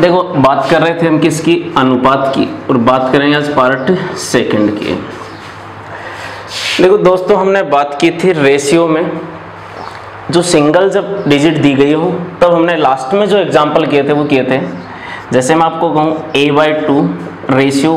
देखो बात कर रहे थे हम किसकी, अनुपात की, और बात करेंगे आज पार्ट सेकंड की। देखो दोस्तों हमने बात की थी रेशियो में, जो सिंगल जब डिजिट दी गई हो तब हमने लास्ट में जो एग्जांपल किए थे वो किए थे, जैसे मैं आपको कहूँ a/2 ratio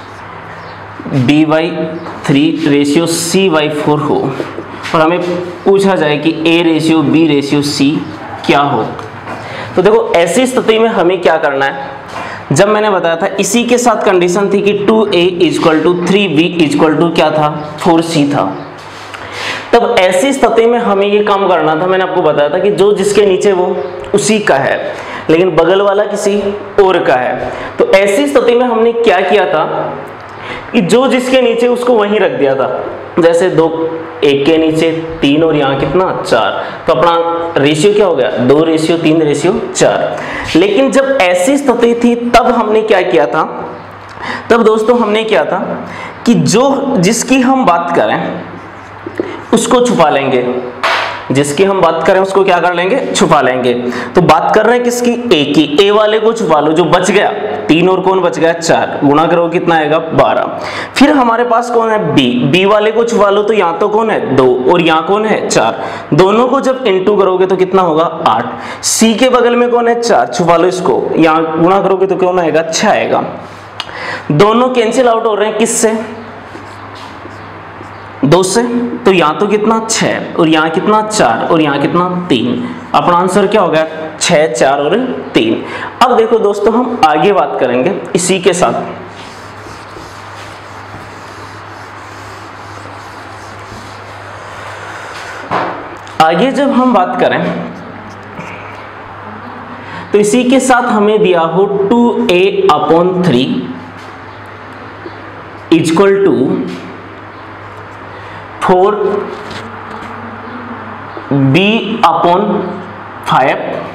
b/3 ratio c/4 हो और हमें पूछा जाए कि a ratio b ratio c क्या हो, तो देखो ऐसी स्थिति में हमें क्या करना है। जब मैंने बताया था इसी के साथ कंडीशन थी कि 2a = 3b = क्या था, 4c था, तब ऐसी स्थिति में हमें ये काम करना था। मैंने आपको बताया था कि जो जिसके नीचे वो उसी का है, लेकिन बगल वाला किसी और का है। तो ऐसी स्थिति में हमने क्या किया था कि जो जिसके नीचे उसको वहीं रख दिया था। जैसे 2 एक के नीचे 3 और यहाँ कितना 4, तो अपना रेशियो क्या हो गया 2:3:4। लेकिन जब ऐसी स्थिति थी तब हमने क्या किया था, तब दोस्तों हमने क्या था कि जो जिसकी हम बात करें उसको छुपा लेंगे, जिसकी हम बात करें उसको क्या कर लेंगे, छुपा लेंगे। तो बात कर रहे हैं किसकी, ए की, ए वाले को छुपा लो, जो बच गया 3 और कौन बच गया 4, गुणा करो कितना आएगा 12। फिर हमारे पास कौन है बी, बी वाले को छुपा लो, तो यहाँ तो कौन है 2 और यहाँ कौन है 4, दोनों को जब इनटू करोगे तो कितना होगा 8। सी के बगल में कौन है 4, छुपा लो इसको, यहाँ गुणा करोगे तो कौन आएगा 6 आएगा। दोनों कैंसिल आउट हो रहे हैं किससे, 2 से, तो यहाँ तो कितना 6 और यहाँ कितना 4 और यहाँ कितना 3। अपना आंसर क्या हो गया 6, 4 और 3। अब देखो दोस्तों हम आगे बात करेंगे इसी के साथ। आगे जब हम बात करें तो इसी के साथ हमें दिया हो 2a/3 = 4b/5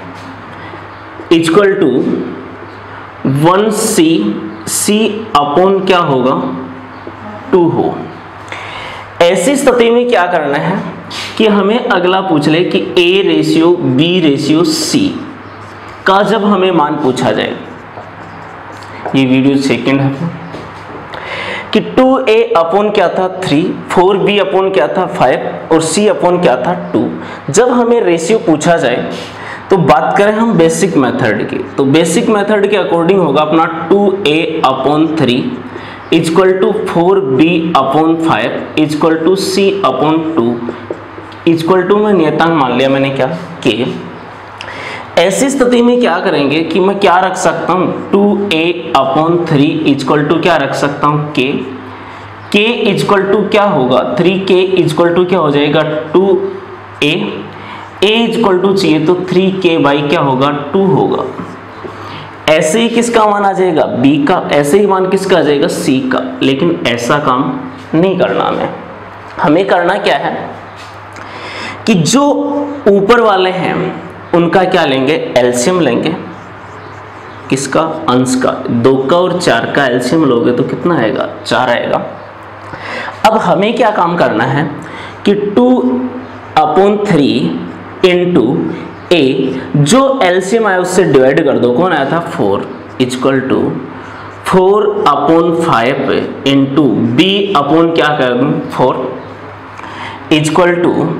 = 1c, क्या होगा 2 हो। ऐसी स्थिति में क्या करना है कि हमें अगला पूछ ले कि a ratio b ratio c का जब हमें मान पूछा जाए, ये वीडियो सेकंड है कि 2a/ क्या था 3, 4b/ क्या था 5 और c/ क्या था 2। जब हमें रेशियो पूछा जाए तो बात करें हम बेसिक मेथड की, तो बेसिक मेथड के अकॉर्डिंग होगा अपना 2a/3 = 4b/5 = c/2 में नियतांक मान लिया मैंने क्या k। ऐसी स्थिति में क्या करेंगे कि मैं क्या रख सकता हूँ 2a/3 = क्या रख सकता हूँ k, k = क्या होगा 3k = क्या हो जाएगा 2a, a = चाहिए तो 3k/ क्या होगा 2 होगा। ऐसे ही किसका मान आ जाएगा b का, ऐसे ही मान किसका आ जाएगा c का। लेकिन ऐसा काम नहीं करना हमें करना क्या है कि जो ऊपर वाले हैं उनका क्या लेंगे, एलसीएम लेंगे, किसका, अंश का। 2 का और 4 का एलसीएम लोगे तो कितना आएगा 4 आएगा। अब हमें क्या काम करना है कि 2/3 * a, जो एलसीएम आया उससे डिवाइड कर दो, कौन आया था 4 = 4/5 * b/ क्या कर दूं 4 =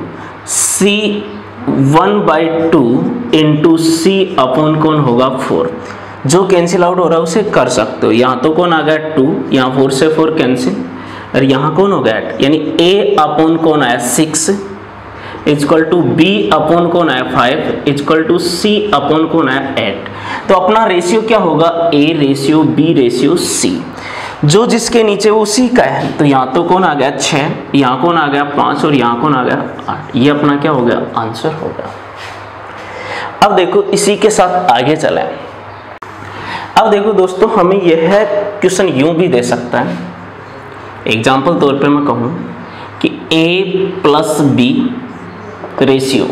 c/2 * c/ कौन होगा 4। जो कैंसिल आउट हो रहा है उसे कर सकते हो। यहाँ तो कौन आ गया 2, यहाँ 4 से 4 कैंसिल, और यहाँ कौन हो गया 8, यानी a/ कौन आया 6 = b/ कौन आया 5 = c/ कौन आया 8। तो अपना रेशियो क्या होगा a ratio b ratio c, जो जिसके नीचे वो उसी का है। तो यहाँ तो कौन आ गया 6, यहाँ कौन आ गया 5 और यहाँ कौन आ गया 8। ये अपना क्या हो गया आंसर हो गया। अब देखो इसी के साथ आगे चलें। अब देखो दोस्तों हमें यह क्वेश्चन यूं भी दे सकता है, एग्जाम्पल तौर पे मैं कहूँ कि a+b ratio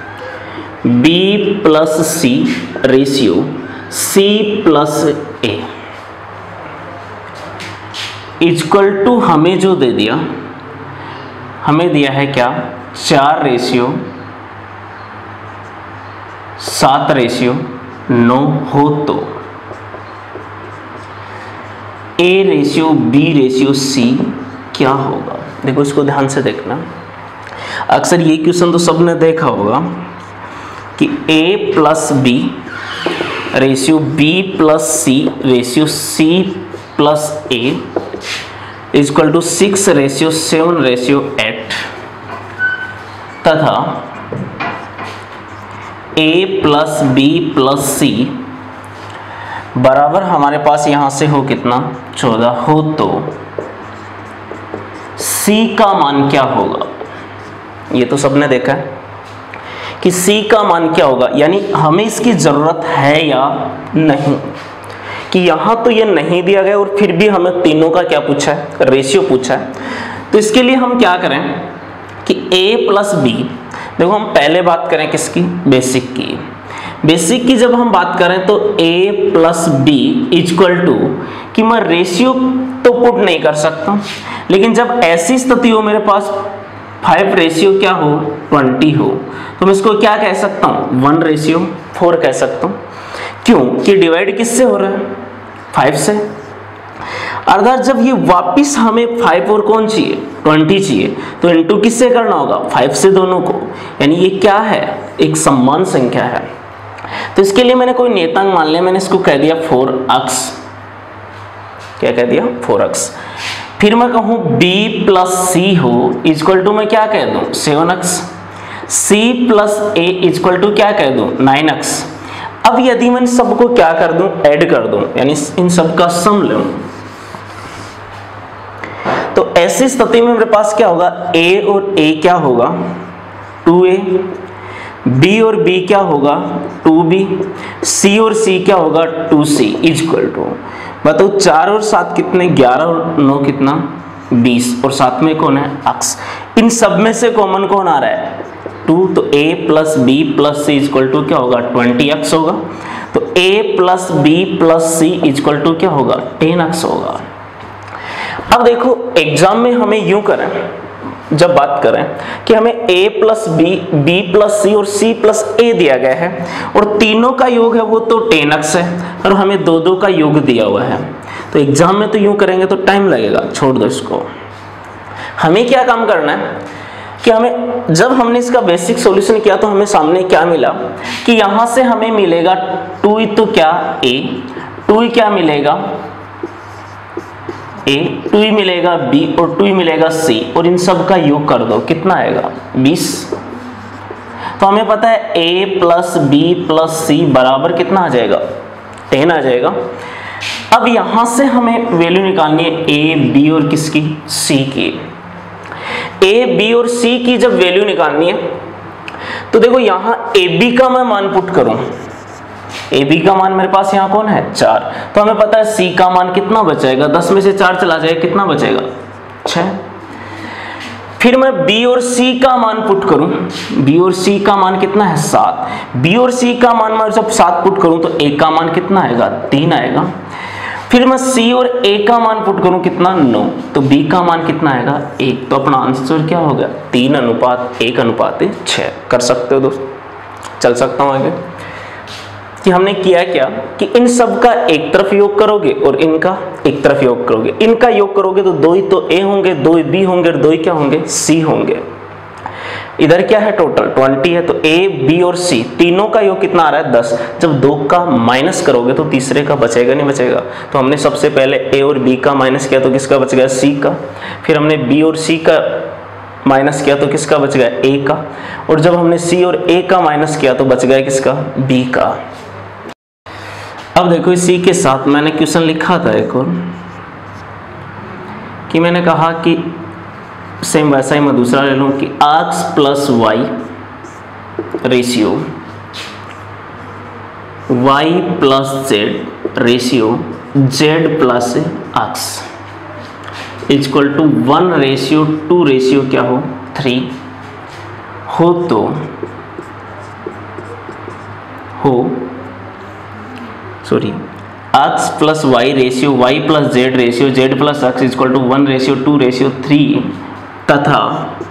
b+c ratio c+a = हमें जो दे दिया, हमें दिया है क्या 4:7:9 हो तो ए रेशियो बी रेशियो सी क्या होगा। देखो इसको ध्यान से देखना, अक्सर ये क्वेश्चन तो सबने देखा होगा कि a plus b ratio b plus c ratio c plus a equal to 6 ratio 7 ratio 8 तथा a plus B plus c बराबर हमारे पास यहां से हो कितना 14 हो तो c का मान क्या होगा। ये तो सबने देखा है कि c का मान क्या होगा, यानी हमें इसकी जरूरत है या नहीं। कि यहां तो ये नहीं दिया गया और फिर भी हमें तीनों का क्या पूछा है, रेशियो पूछा है। तो इसके लिए हम क्या करें कि a प्लस बी, देखो हम पहले बात करें किसकी, बेसिक की। बेसिक की जब हम बात करें तो a plus b equal to कि मैं रेशियो तो पुट नहीं कर सकता, लेकिन जब ऐसी स्थिति हो मेरे पास 5 रेशियो क्या हो 20 हो, तो मैं इसको क्या कह सकता हूँ 1 रेशियो 4 कह सकता हूँ। क्यों कि डिवाइड किससे हो रहा है 5 से। अर्थात जब ये वापिस हमें 5 और कौन चाहिए 20 चाहिए, तो इनटू किससे करना होगा 5 से दोनों को, यानी ये क्या है एक समान संख्या है। तो इसके लिए मैंने कोई नेतांक मान लिया, मैंने इसको कह दिया 4x, क्या कह दिया 4x। फिर मैं कहूं b प्लस सी हो इक्वल टू मैं क्या कह दूं 7x, c plus a equal to क्या कह दूं 9x। अब यदि मैं सबको क्या कर दूं ऐड कर दूं, यानी इन सब का सम लूं, तो ऐसी स्थिति में मेरे पास क्या होगा a और a क्या होगा 2a, b और b क्या होगा 2b, c और c क्या होगा 2c इक्वल टू बताओ 4 और 7 कितने 11 और 9 कितना 20 और साथ में कौन है x। इन सब में से कॉमन कौन आ रहा है 2, तो a plus B plus c equal to क्या होगा 20x होगा। तो a plus B plus c equal to क्या होगा 10x होगा। अब देखो एग्जाम में हमें यूं करें, जब बात करें कि हमें a plus b b plus c और c प्लस a दिया गया है और तीनों का योग है वो तो 10x है और हमें दो दो का योग दिया हुआ है, तो एग्जाम में तो यूं करेंगे तो टाइम लगेगा, छोड़ दो इसको। हमें क्या काम करना है कि हमें जब हमने इसका बेसिक सॉल्यूशन किया तो हमें सामने क्या मिला कि यहां से हमें मिलेगा 2 तो क्या a, 2 क्या मिलेगा a, 2 मिलेगा b और 2 मिलेगा c और इन सब का योग कर दो कितना आएगा 20। तो हमें पता है a plus B plus c बराबर कितना आ जाएगा 10 आ जाएगा। अब यहां से हमें वैल्यू निकालनी है a b और किसकी c की। a b और c की जब वैल्यू निकालनी है तो देखो यहां a b का मैं मान पुट करूं, ए बी का मान मेरे पास यहाँ कौन है 4, तो हमें पता है सी का मान कितना बचेगा 10 में से 4 चला जाएगा कितना बचेगा 6। फिर मैं बी और सी का मान पुट करूं, बी और सी का मान कितना है 7, बी और सी का मान मैं जब 7 पुट करूं तो ए का मान कितना आएगा 3 आएगा। फिर मैं सी और ए का मान पुट करूं कितना 9, तो बी का मान कितना आएगा 1, तो अपना आंसर क्या हो गया 3:1:6। कर सकते हो दोस्त, चल सकता हूं आगे। कि हमने किया क्या कि इन सब का एक तरफ योग करोगे और इनका एक तरफ योग करोगे, इनका योग करोगे तो 2 ही तो a होंगे, 2 ही b होंगे और 2 ही क्या होंगे c होंगे। इधर क्या है टोटल 20 है, तो a b और c तीनों का योग कितना आ रहा है 10। जब 2 का माइनस करोगे तो तीसरे का बचेगा नहीं बचेगा, तो हमने सबसे पहले a और b का माइनस किया तो किसका बच गया c का, फिर हमने b और c का माइनस किया तो किसका बच गया a का, और जब हमने c और a का माइनस किया तो बच गया किसका b का। अब देखो इसी के साथ मैंने क्वेश्चन लिखा था एक और कि मैंने कहा कि सेम वैसा ही मैं दूसरा ले लूं कि x plus y ratio y plus z ratio z plus x equal to 1:2 ratio क्या हो 3 हो तो x plus y ratio y plus z ratio z plus x equal to 1:2:3 तथा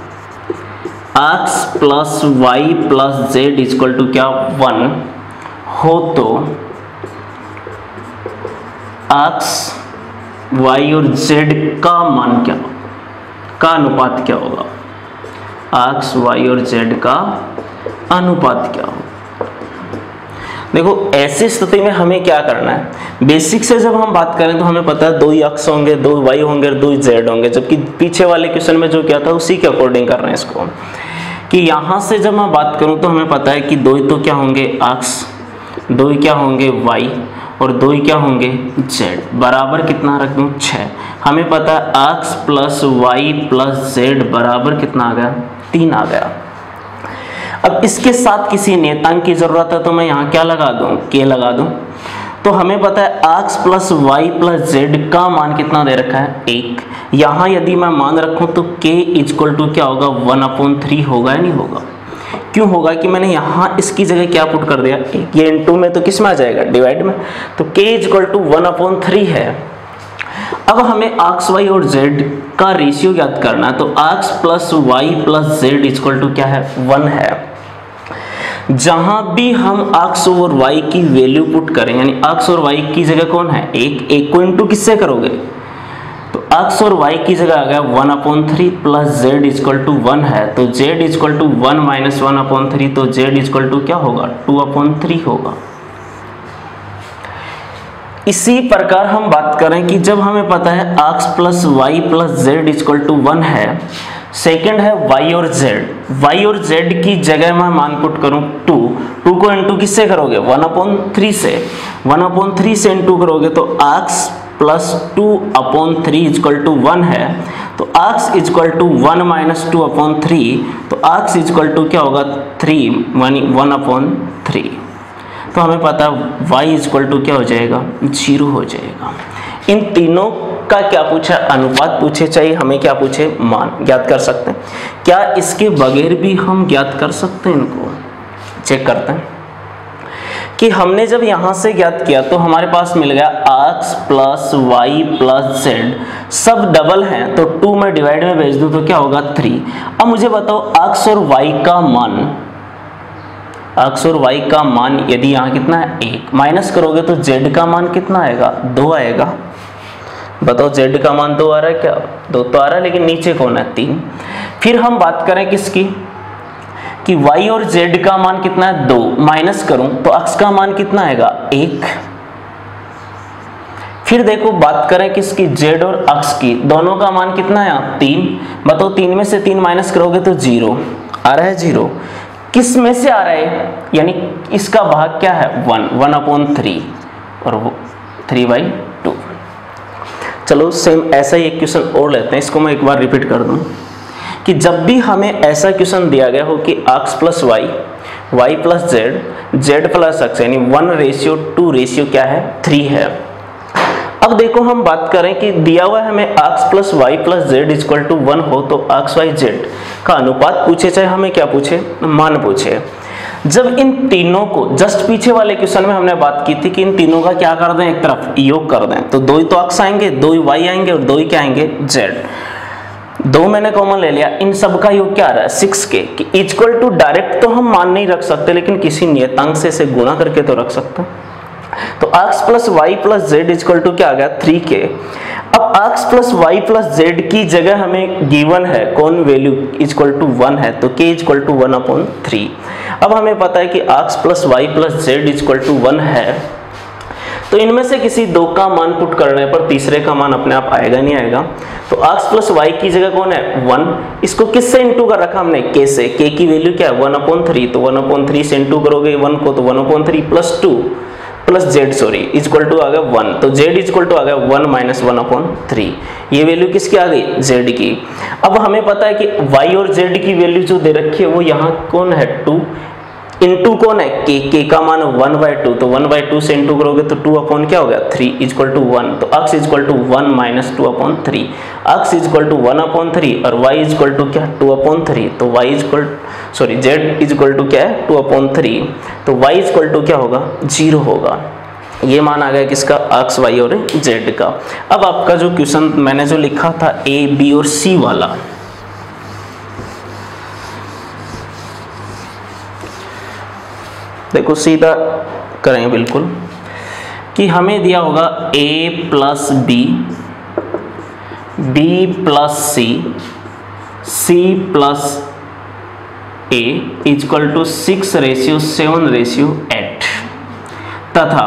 x plus y plus z equal to क्या 1 हो तो x y और z का मान क्या होगा, का अनुपात क्या होगा, x y और z का अनुपात क्या होगा। देखो ऐसी स्थिति में हमें क्या करना है, बेसिक से जब हम बात करें तो हमें पता है 2 x होंगे, 2 y होंगे और 2 z होंगे, जबकि पीछे वाले क्वेश्चन में जो क्या था उसी के अकॉर्डिंग कर रहे हैं इसको, कि यहाँ से जब मैं बात करूँ तो हमें पता है कि 2 तो क्या होंगे x, 2 क्या होंगे y और 2 क्या होंगे z, बराबर कितना रख दूँ 6। हमें पता है x plus y plus z बराबर कितना आ गया 3 आ गया। अब इसके साथ किसी नियतांक की जरूरत है तो मैं यहाँ क्या लगा दूँ, k लगा दूँ। तो हमें पता है x plus y plus z का मान कितना दे रखा है 1। यहाँ यदि मैं मान रखूँ तो k इक्वल टू क्या होगा 1/3 होगा या नहीं होगा। क्यों होगा कि मैंने यहाँ इसकी जगह क्या पुट कर दिया 1, ये इनटू में तो किस में आ जाएगा डिवाइड में, तो k इक्वल टू 1/3 है। अब हमें x y और z का रेशियो ज्ञात करना है, तो x plus y plus z equal to क्या है 1 है। जहां भी हम x और y की वैल्यू पुट करें, यानी x और y की जगह कौन है 1 को इनटू किससे करोगे, तो x और y की जगह आ गया 1/3 प्लस z इक्वल टू 1 है, तो z इक्वल टू 1 माइनस 1/3, तो z इक्वल टू क्या होगा 2/3 होगा। इसी प्रकार हम बात करें कि जब हमें पता है x plus y plus z equal to 1 है, सेकेंड है y और z की जगह मैं मान पुट करूं 2 को इनटू किससे करोगे 1/3 से, 1/3 से इनटू करोगे तो x प्लस 2/3 इक्वल टू 1 है, तो x इक्वल टू 1 माइनस 2/3, तो x इक्वल टू क्या होगा 3 यानी 1/3। तो हमें पता है y इक्वल टू क्या हो जाएगा 0 हो जाएगा। इन तीनों का क्या पूछा अनुपात पूछे, चाहिए हमें क्या पूछे मान ज्ञात कर सकते हैं। क्या इसके बगैर भी हम ज्ञात कर सकते हैं, इनको चेक करते हैं कि हमने जब यहाँ से ज्ञात किया तो हमारे पास मिल गया x plus y plus z, सब डबल हैं तो 2 में डिवाइड में भेज दूँ तो क्या होगा 3। अब मुझे बताओ x और y का मान, x और y का मान यदि यहाँ कितना है 1, माइनस करोगे तो z का मान कितना आएगा 2 आएगा। बताओ z का मान 2 आ रहा है क्या, 2 तो आ रहा है, लेकिन नीचे कौन है 3। फिर हम बात करें किसकी कि y और z का मान कितना है 2, माइनस करूं तो x का मान कितना आएगा 1। फिर देखो बात करें किसकी z और x की, दोनों का मान कितना है 3। बताओ 3 में से 3 माइनस करोगे तो 0 आ रहा है, 0 किस में से आ रहा है, यानी इसका भाग क्या है 1/3 और 3/2। चलो सेम ऐसा ही एक क्वेश्चन और लेते हैं, इसको मैं एक बार रिपीट कर दूं कि जब भी हमें ऐसा क्वेश्चन दिया गया हो कि x plus y, y plus z, z plus x, यानी 1:2 क्या है 3 है। अब देखो हम बात करें कि दिया हुआ है हमें x plus y plus z equal to 1 हो तो x y z का अनुपात पूछे, चाहे हमें क्या पूछे मान पूछे। जब इन तीनों को जस्ट पीछे वाले क्वेश्चन में हमने बात की थी कि इन तीनों का क्या कर दें एक तरफ योग कर दें, तो 2 ही तो x आएंगे, 2 ही y आएंगे और 2 ही क्या आएंगे z। 2 मैंने कॉमन ले लिया, इन सब का योग क्या आ रहा है 6k, कि इक्वल टू डायरेक्ट तो हम मान नहीं रख सकते, लेकिन किसी नियतांक से इसे गुणा करके तो रख सकते हैं। तो x plus y plus z equal to क्या आ गया 3k। अब x plus y plus z की जगह हमें गिवन है कौन वैल्यू इक्वल टू 1 है, तो k इक्वल टू 1/3। अब हमें पता है कि x plus y plus z equal to 1 है, तो इनमें से किसी 2 का मान पुट करने पर तीसरे का मान अपने आप आएगा नहीं आएगा। तो x प्लस वाई की जगह कौन है 1, इसको किससे इंटू कर रखा हमने k से, k की वैल्यू क्या है 1/3, तो 1/3 से इंटू करोगे 1 को तो 1/3 plus 2 plus z sorry equal to आ गया 1, तो जेड इक्वल टू आ गया 1 माइनस 1/3। ये वैल्यू किसकी आ गई जेड की। अब हमें पता है कि y और z की वैल्यू जो दे रखी है वो यहाँ कौन है 2, इनटू कौन है k का मान 1/2, तो 1/2 से इंटू करोगे तो 2 अपॉन क्या हो गया 3 इक्वल टू 1, तो x equal to 1 minus 2/3, x equal to 1/3 और y इक्वल टू क्या 2/3, तो y equal sorry z equal to क्या है 2/3, तो y इक्वल टू क्या होगा 0 होगा। ये मान आ गया किसका x y और z का। अब आपका जो क्वेश्चन मैंने जो लिखा था a b और c वाला, देखो सीधा करेंगे बिल्कुल कि हमें दिया होगा a plus b b plus c plus a equal to 6:7:8 तथा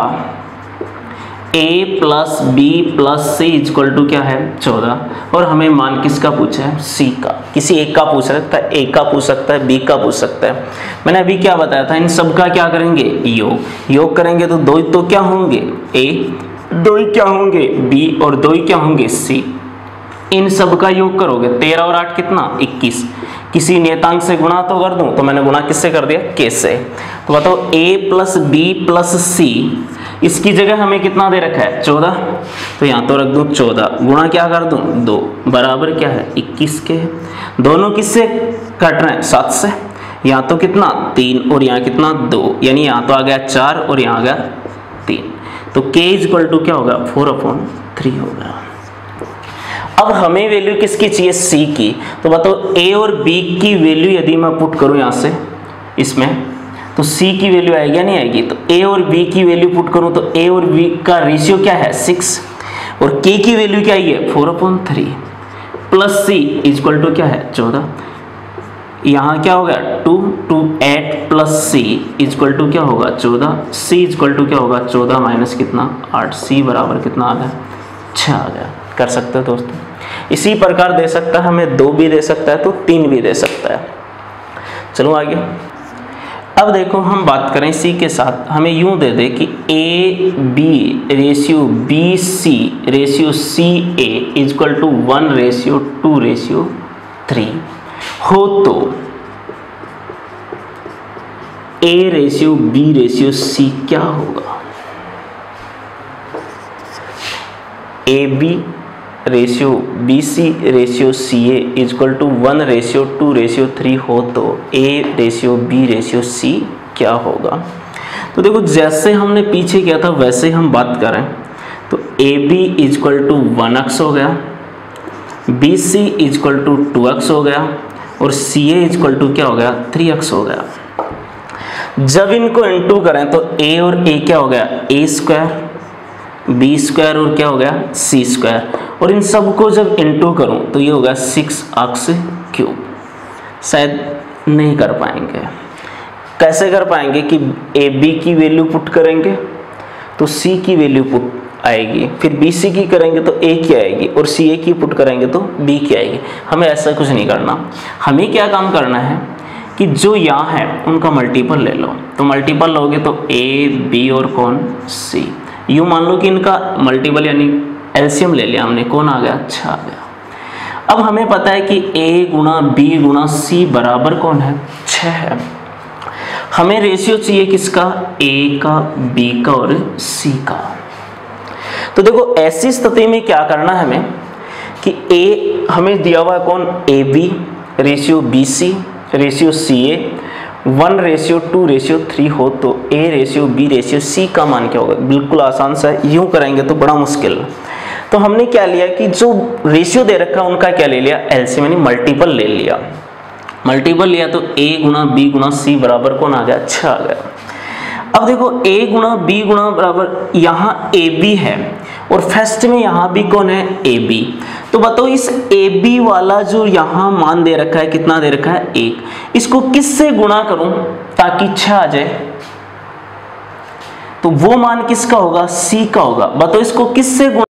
a plus B plus c equal to क्या है 14। और हमें मान किसका पूछा है, c का। किसी एक का पूछ सकता है, a का पूछ सकता है, b का पूछ सकता है। मैंने अभी क्या बताया था, इन सब का क्या करेंगे, योग करेंगे तो दो तो क्या होंगे a, दो ही क्या होंगे b और दो ही क्या होंगे c। इन सब का योग करोगे 13 और 8 कितना 21। किसी नियतांक से गुणा तो कर दूं, तो मैंने गुणा किससे कर दिया, k से। तो बताओ a plus B plus c, इसकी जगह हमें कितना दे रखा है 14, तो यहाँ तो रख दूं 14, गुणा क्या कर दूं 2, बराबर क्या है 21 के। दोनों किससे कट रहे हैं 7 से, यहाँ तो कितना 3 और यहाँ कितना 2, यानी यहाँ तो आ गया 4 और यहाँ आ गया 3। तो k इक्वल टू क्या होगा 4/3 होगा। अब हमें वैल्यू किसकी चाहिए, c की। तो बताओ a और b की वैल्यू यदि मैं पुट करूं यहाँ से इसमें, तो c की वैल्यू आएगी या नहीं आएगी। तो a और b की वैल्यू पुट करूं तो a और b का रेशियो क्या है 6 और k की वैल्यू क्या है 4/3 प्लस c इक्वल टू क्या है 14। यहाँ क्या होगा 2 2 8 प्लस c इक्वल टू क्या होगा 14, c इक्वल टू क्या होगा 14 माइनस कितना 8, c बराबर कितना आ गया 6 आ गया। कर सकते हो दोस्तों। इसी प्रकार दे सकता है, हमें 2 भी दे सकता है तो 3 भी दे सकता है। चलो आगे। अब देखो हम बात करें सी के साथ, हमें यूं दे दे कि A B ratio B C ratio C A equal to 1:2:3 हो तो ए रेशियो बी रेशियो सी क्या होगा। A B ratio B C ratio C A equal to 1:2:3 हो तो ए रेशियो बी रेशियो सी क्या होगा। तो देखो जैसे हमने पीछे किया था वैसे हम बात करें तो A B equal to 1x हो गया, B C equal to 2x हो गया और सी ए इक्वल टू क्या हो गया 3x हो गया। जब इनको इनटू करें तो a और a क्या हो गया a स्क्वायर, बी स्क्वायर और क्या हो गया सी स्क्वायर, और इन सब को जब इनटू करूं तो ये होगा 6x3। शायद नहीं कर पाएंगे। कैसे कर पाएंगे कि ए बी की वैल्यू पुट करेंगे तो सी की वैल्यू पुट आएगी, फिर बी सी की करेंगे तो ए की आएगी और सी ए की पुट करेंगे तो बी की आएगी। हमें ऐसा कुछ नहीं करना। हमें क्या काम करना है कि जो यहाँ है उनका मल्टीपल ले लो। तो मल्टीपल लोगे तो ए बी और कौन सी, यूँ मान लो कि इनका मल्टीपल यानी एलसीएम ले लिया हमने, कौन आ गया 6 आ गया। अब हमें पता है कि a गुणा b गुणा c बराबर कौन है 6 है। हमें रेशियो चाहिए किसका a का, b का और c का। तो देखो ऐसी स्थिति में क्या करना है हमें कि a हमें दिया हुआ है कौन A B ratio B C ratio C A 1:2:3 हो तो a ratio b ratio c का मान क्या होगा। बिल्कुल आसान सा है, यूं करेंगे तो बड़ा मुश्किल। तो हमने क्या लिया कि जो रेशियो दे रखा है उनका क्या ले लिया एलसीएम यानी मल्टीपल ले लिया। मल्टीपल लिया तो a गुणा b गुणा c बराबर कौन आ गया 6 आ गया। अब देखो a गुणा b गुणा बराबर यहाँ ए बी है और फर्स्ट में यहाँ भी कौन है ए बी। तो बताओ इस ए बी वाला जो यहाँ मान दे रखा है कितना दे रखा है 1, इसको किससे गुणा करूं ताकि 6 आ जाए। तो वो मान किसका होगा c का होगा। बताओ इसको किससे गुणा